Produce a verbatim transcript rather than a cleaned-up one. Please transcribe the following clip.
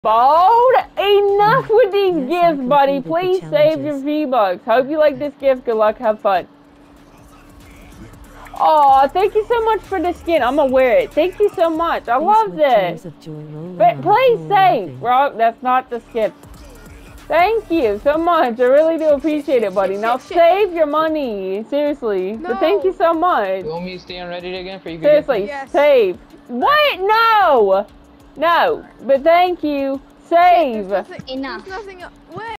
Bold, enough with these Yes, I gifts, buddy. completed the Please save your challenges. V-Bucks. Hope you like this gift. Good luck. Have fun. Oh, thank you so much for the skin. I'm gonna wear it. Thank you so much. I Face love with this. tears of joy rolling But on the please floor save. laughing. Bro, that's not the skin. Thank you so much. I really do appreciate it, buddy. Now save your money. Seriously. But thank you so much. You want me to stay on Reddit again for you? Seriously, Yes. save. What? No! No. But thank you. Save. There's nothing, Enough. There's nothing. Wait.